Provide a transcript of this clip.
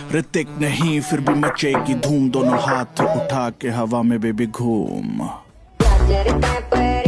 ऋतिक नहीं फिर भी मचेगी धूम, दोनों हाथ उठा के हवा में बेबी घूम।